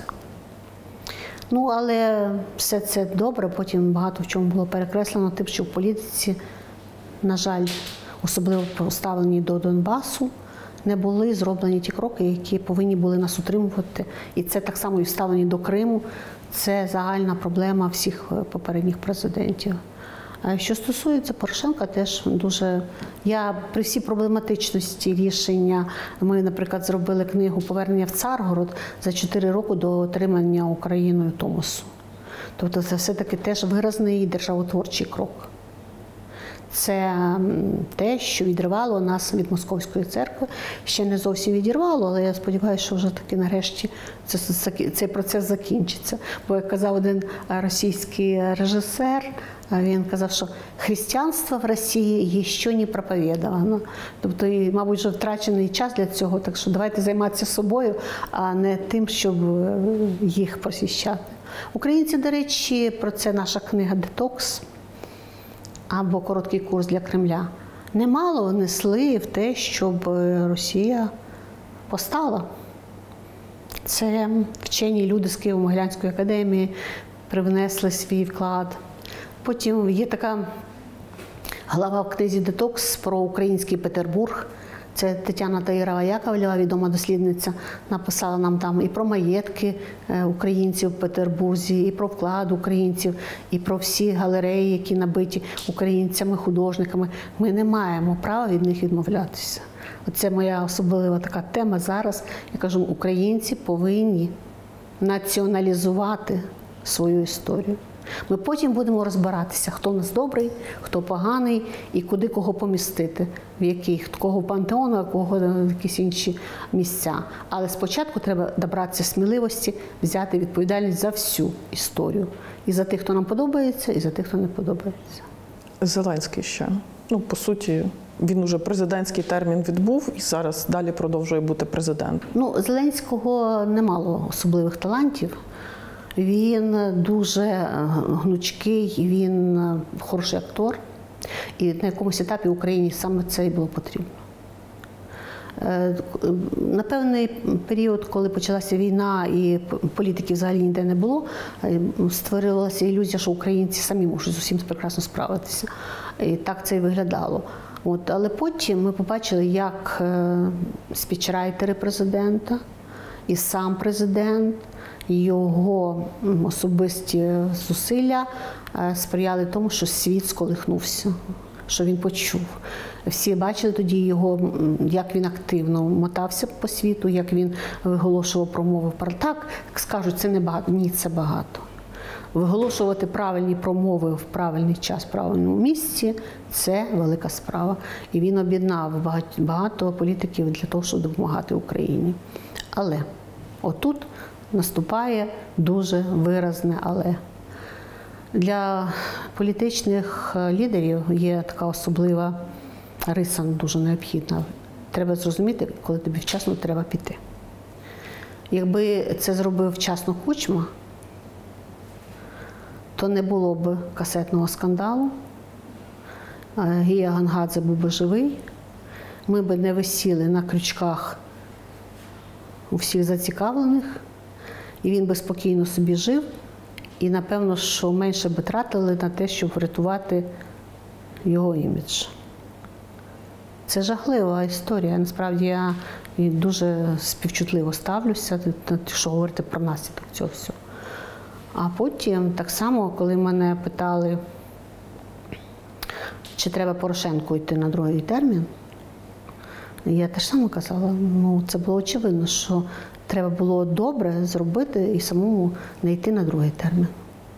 Але все це добре, потім багато в чому було перекреслено тим, що в політиці, на жаль, особливо поставлені до Донбасу, не були зроблені ті кроки, які повинні були нас утримувати. І це так само і вставлені до Криму. Це загальна проблема всіх попередніх президентів. Що стосується Порошенка, теж дуже... Я при всій проблематичності рішення, ми, наприклад, зробили книгу «Повернення в Царгород» за 4 роки до отримання Україною Томосу. Тобто це все-таки теж виразний державотворчий крок. Це те, що відривало нас від Московської церкви. Ще не зовсім відірвало, але я сподіваюся, що вже таки нарешті цей процес закінчиться. Бо, як казав один російський режисер, він казав, що християнство в Росії ще не проповідовано. Тобто, і, мабуть, вже втрачений час для цього, так що давайте займатися собою, а не тим, щоб їх просвіщати. Українці, до речі, про це наша книга «Детокс» або «Короткий курс для Кремля» немало внесли в те, щоб Росія постала. Це вчені люди з Києво-Могилянської академії привнесли свій вклад. Потім є така глава в книзі «Детокс» про український Петербург. Це Тетяна Таїрова-Яковлєва, відома дослідниця, написала нам там і про маєтки українців в Петербурзі, і про вклад українців, і про всі галереї, які набиті українцями, художниками. Ми не маємо права від них відмовлятися. Оце моя особлива така тема зараз. Я кажу, українці повинні націоналізувати свою історію. Ми потім будемо розбиратися, хто в нас добрий, хто поганий і куди кого помістити, в яких, кого в пантеон, а кого в якісь інші місця. Але спочатку треба добратися сміливості, взяти відповідальність за всю історію. І за тих, хто нам подобається, і за тих, хто не подобається. Зеленський ще. По суті, він уже президентський термін відбув і зараз далі продовжує бути президентом. Зеленського немало особливих талантів. Він дуже гнучкий, він хороший актор. І на якомусь етапі Україні саме це і було потрібно. На певний період, коли почалася війна і політики взагалі ніде не було, створилася ілюзія, що українці самі можуть з усім прекрасно справитися. І так це і виглядало. Але потім ми побачили, як спічрайтери президента і сам президент, його особисті зусилля сприяли тому, що світ сколихнувся, що він почув. Всі бачили тоді його, як він активно мотався по світу, як він виголошував промови. Так, скажуть, це не багато. Ні, це багато. Виголошувати правильні промови в правильний час, в правильному місці – це велика справа. І він об'єднав багато політиків для того, щоб допомагати Україні. Але отут наступає дуже виразне «але». Для політичних лідерів є така особлива риса, дуже необхідна. Треба зрозуміти, коли тобі вчасно треба піти. Якби це зробив вчасно Кучма, то не було б касетного скандалу, Гія Гонгадзе був би живий, ми б не висіли на крючках у всіх зацікавлених, і він би спокійно собі жив, і, напевно, що менше би тратили на те, щоб врятувати його імідж. Це жахлива історія. Насправді, я дуже співчутливо ставлюся, що говорити про наслідок цього всього. А потім, так само, коли мене питали, чи треба Порошенку йти на другий термін, я теж саме казала, це було очевидно, що треба було добре зробити і самому не йти на другий термін.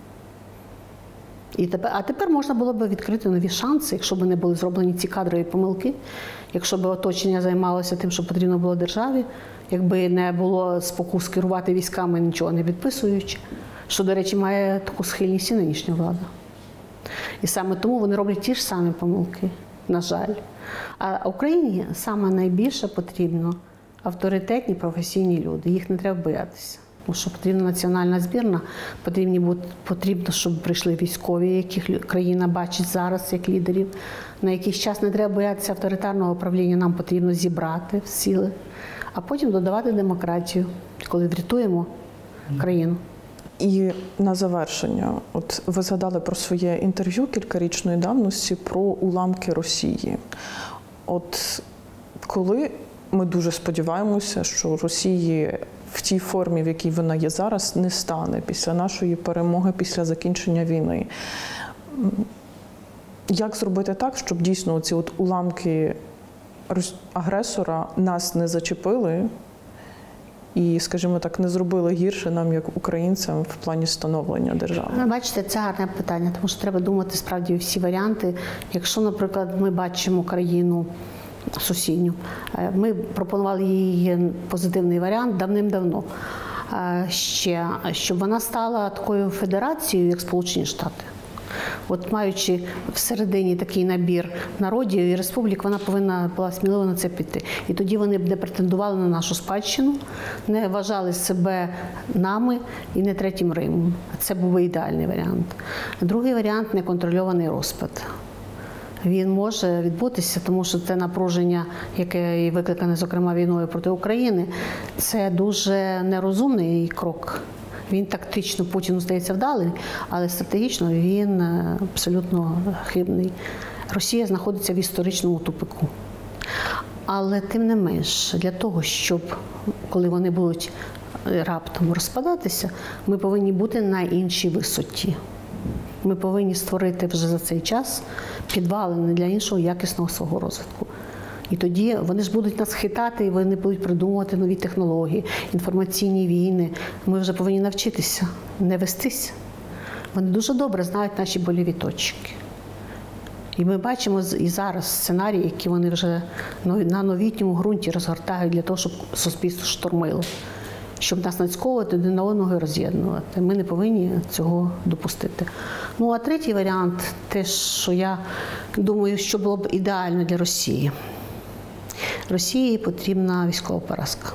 А тепер можна було б відкрити нові шанси, якщо б не були зроблені ці кадрові помилки, якщо б оточення займалося тим, що потрібно було державі, якби не було спокус керувати військами, нічого не підписуючи, що, до речі, має таку схильність і нинішня влада. І саме тому вони роблять ті ж самі помилки, на жаль. А Україні саме найбільше потрібно авторитетні професійні люди. Їх не треба боятися. Тому що потрібна національна збірна, потрібно, щоб прийшли військові, яких країна бачить зараз як лідерів. На якийсь час не треба боятися авторитарного управління, нам потрібно зібрати сили, а потім додавати демократію, коли врятуємо країну. І на завершення, ви згадали про своє інтерв'ю кількарічної давності про уламки Росії. Коли ми дуже сподіваємося, що Росії в тій формі, в якій вона є зараз, не стане після нашої перемоги, після закінчення війни. Як зробити так, щоб дійсно ці уламки агресора нас не зачепили і, скажімо так, не зробили гірше нам, як українцям, в плані становлення держави? Бачите, це гарне питання, тому що треба думати справді всі варіанти. Якщо, наприклад, ми бачимо країну сусідню, ми пропонували їй позитивний варіант давним-давно, ще, щоб вона стала такою федерацією, як Сполучені Штати. Маючи всередині такий набір народів і республік, вона повинна була сміливо на це піти. І тоді вони б не претендували на нашу спадщину, не вважали себе нами і не Третім Римом. Це був би ідеальний варіант. Другий варіант – неконтрольований розпад. Він може відбутися, тому що це напруження, яке і викликане, зокрема, війною проти України, це дуже нерозумний крок. Він тактично Путіну здається вдалий, але стратегічно він абсолютно хибний. Росія знаходиться в історичному тупику. Але тим не менш, для того, щоб, коли вони будуть раптом розпадатися, ми повинні бути на іншій висоті. Ми повинні створити вже за цей час підвалини для іншого якісного свого розвитку. І тоді вони ж будуть нас хитати, і вони будуть придумувати нові технології, інформаційні війни. Ми вже повинні навчитися не вестись. Вони дуже добре знають наші больові точки. І ми бачимо і зараз сценарії, які вони вже на новітньому ґрунті розгортають для того, щоб суспільство штормило, щоб нас нацьковувати один на одного і роз'єднувати. Ми не повинні цього допустити. Ну, а третій варіант, те, що я думаю, що було б ідеально для Росії. Росії потрібна військова поразка.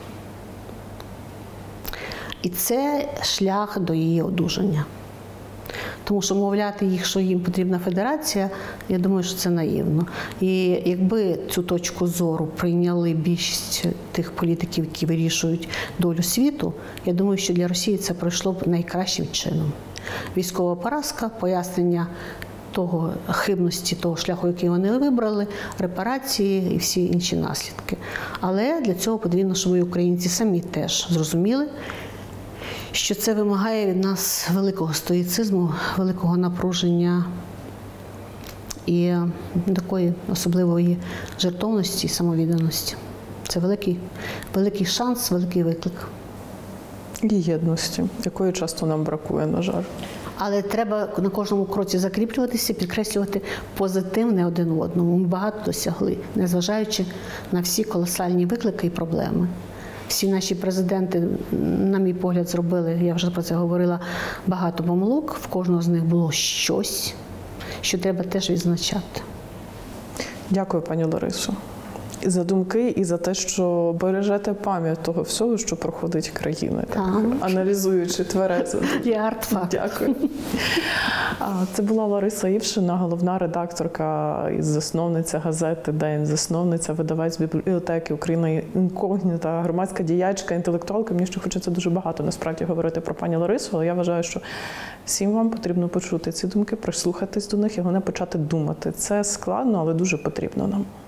І це шлях до її одужання. Тому що мовляти їх, що їм потрібна федерація, я думаю, що це наївно. І якби цю точку зору прийняли більшість тих політиків, які вирішують долю світу, я думаю, що для Росії це пройшло б найкращим чином. Військова поразка, пояснення того хибності, того шляху, який вони вибрали, репарації і всі інші наслідки. Але для цього потрібно, щоб і українці самі теж зрозуміли, що це вимагає від нас великого стоїцизму, великого напруження і такої особливої жертовності і самовідданості. Це великий шанс, великий виклик. І єдності, якої часто нам бракує, на жаль. Але треба на кожному кроці закріплюватися, підкреслювати позитивне один в одному. Ми багато досягли, незважаючи на всі колосальні виклики і проблеми. Всі наші президенти, на мій погляд, зробили, я вже про це говорила, багато помилок. В кожного з них було щось, що треба теж відзначати. Дякую, пані Ларисо. І за думки, і за те, що бережете пам'ять того всього, що проходить країна, аналізуючи тверезо. Є артфакт. Дякую. Це була Лариса Івшина, головна редакторка і засновниця газети «День», засновниця видавець бібліотеки «Україна інкогніта», громадська діячка, інтелектуалка. Мені ще хочеться дуже багато, насправді, говорити про пані Ларису, але я вважаю, що всім вам потрібно почути ці думки, прислухатись до них і головне почати думати. Це складно, але дуже потрібно нам.